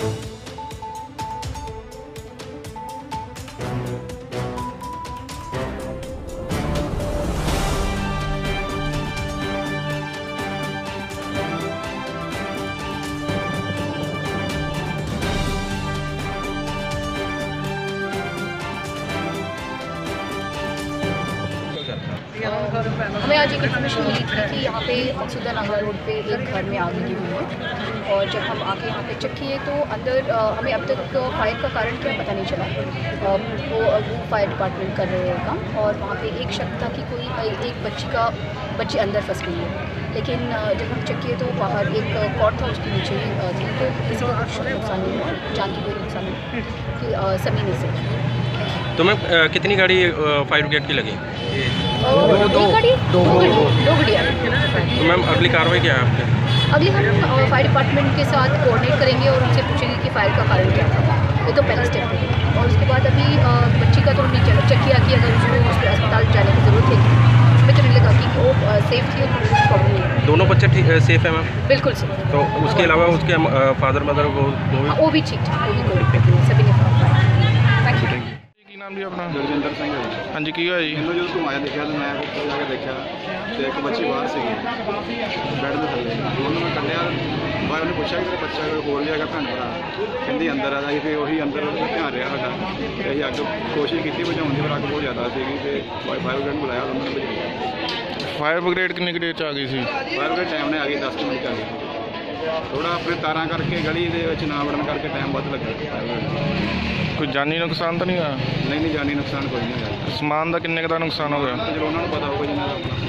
हमें आज एक इन्फॉर्मेशन मिली थी कि यहाँ पे मकसूदा नगर रोड पे एक घर में आग लगी हुई है, और जब हम आके यहाँ पे चेक किए तो अंदर हमें अब तक फायर का कारण क्या पता नहीं चला। वो फायर डिपार्टमेंट कर रहे हैं काम, और वहाँ पे एक शक था कि कोई एक बच्ची अंदर फंस गई है, लेकिन जब हम चेक किए तो बाहर एक कॉट था, उसके नीचे ही थी, तो किसी का कुछ नुकसान नहीं हुआ, जान की कोई नुकसान नहीं कि सभी ने से। तो मैम कितनी गाड़ी फायर ब्रिगेड की लगी? दो गाड़ियाँ। तो मैम अगली कार्रवाई क्या है आपके? अगली हम फायर डिपार्टमेंट के साथ कोऑर्डिनेट करेंगे और उनसे पूछेंगे कि फायर का कारण क्या था। ये तो पहला स्टेप है, और उसके बाद अभी बच्ची का तो हमने चेक किया कि अगर उसको अस्पताल जाने की ज़रूरत है, हमें तो नहीं लगा कि वो सेफ थी और कुछ प्रॉब्लम नहीं है। दोनों बच्चे सेफ है मैम? बिल्कुल सेफ। तो उसके अलावा उसके फादर मदर वो भी ठीक ठाक, वो भी कोई दिक्कत नहीं, सभी ने थैंक यू। नाम जी अपना? गुरजिंदर सिंह है जी। हाँ जी, की होया जी? मैंने जो घुमाया देखा तो मैं ਉੱਪਰ ਜਾ ਕੇ ਦੇਖਿਆ ਤੇ ਇੱਕ ਬੱਚੀ ਬਾਹਰ ਸੀਗੀ ਬੈੱਡ ਦੇ ਥੱਲੇ। ਉਹਨੂੰ ਮੈਂ ਕੱਢਿਆ, ਬਾਅਦ ਉਹਨੇ ਪੁੱਛਿਆ ਕਿ ਤੇਰਾ ਬੱਚਾ ਕੋਈ ਹੋਰ ਲਿਆਗਾ ਭੈਣ ਭਰਾ? ਕਹਿੰਦੀ ਅੰਦਰ ਆ ਜਾ, ਫਿਰ ਉਹੀ ਅੰਦਰ ਧਿਆਨ ਰਿਹਾ ਸਾਡਾ, ਤੇ ਅਸੀਂ ਅੱਗ ਕੋਸ਼ਿਸ਼ ਕੀਤੀ ਬੁਝਾਉਣ ਦੀ, ਪਰ ਅੱਗ ਬਹੁਤ ਜ਼ਿਆਦਾ ਸੀਗੀ ਤੇ ਫਾਇਰ ਬ੍ਰਿਗੇਡ ਬੁਲਾਇਆ, ਉਹਨਾਂ ਨੇ ਬੁਝਾਇਆ। ਫਾਇਰ ਬ੍ਰਿਗੇਡ ਕਿੰਨੀ ਕੁ ਦੇਰ 'ਚ ਆ ਗਈ ਸੀ? ਫਾਇਰ ਬ੍ਰਿਗੇਡ ਟਾਈਮ ਨੇ ਆ ਗਈ 10 ਮਿੰਟ 'ਚ ਆ ਗਈ। ਥੋੜਾ ਆਪਣੇ ਤਾਰਾਂ ਕਰਕੇ ਗਲੀ ਦੇ ਵਿੱਚ ਨਾ ਵੜਨ ਕਰਕੇ ਟਾਈਮ ਵੱਧ ਲੱਗਾ ਫਾਇਰ ਬ੍ਰਿਗੇਡ। ਕੋਈ ਜਾਨੀ ਨੁਕਸਾਨ ਤਾਂ ਨਹੀਂ ਹੋਇਆ? ਨਹੀਂ ਜਾਨੀ ਨੁਕਸਾਨ ਕੋਈ ਨਹੀਂ ਹੋਇਆ। ਸਮਾਨ ਦਾ ਕਿੰਨੇ ਕੁ ਦਾ ਨੁਕਸਾਨ ਹੋ ਗਿਆ? ਚਲੋ ਉਹਨਾਂ ਨੂੰ ਪਤਾ ਹੋਊਗਾ ਜਿੰਨਾ ਦਾ ਆਪਣਾ।